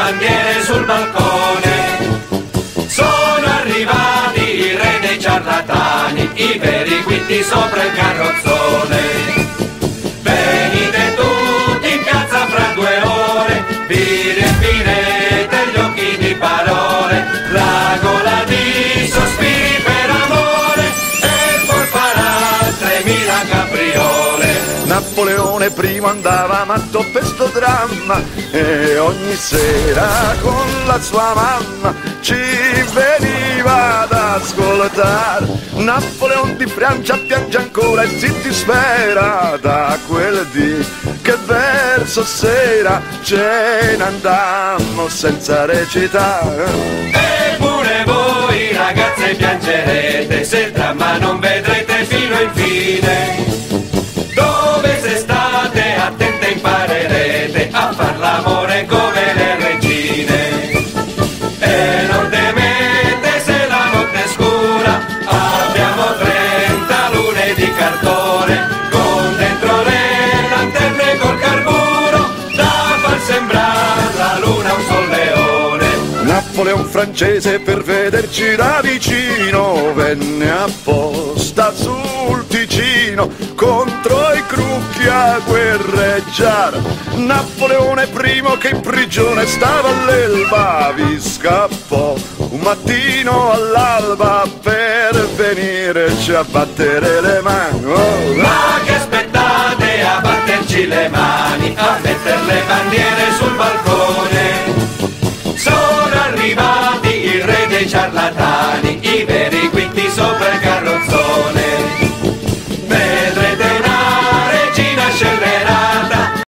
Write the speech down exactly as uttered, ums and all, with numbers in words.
bandiere sul balcone. Sono arrivati i re dei ciarlatani, i veri guitti sopra il carrozzone. Venite tutti in piazza fra due ore, vi riempirete gli occhi di parole, la gola di sospiri per amore e poi farà tremila capriole. Napoleone primo andava matto per sto dramma e ogni sera con la sua mamma ci veniva ad ascoltare. Napoleone di Francia piange ancora e si dispera da quel dì che verso sera ce ne andammo senza recitare. Eppure voi ragazze piangerete se il dramma non vedrete fino in fine. Dove se state attente imparerete a far l'amore come le regine. E non temete se la notte è scura, abbiamo trenta lune di cartone, con dentro le lanterne col carburo, da far sembrare la luna un solleone. Napoleon francese per vederci da vicino venne apposta sul Ticino contro i crucchi a guerreggiare. Napoleone primo che in prigione stava all'Elba vi scappò un mattino all'alba per venirci a battere le mani. Oh, ma che aspettate a batterci le mani, a mettere le bandiere sul balcone? Sono arrivati i re dei ciarlatani,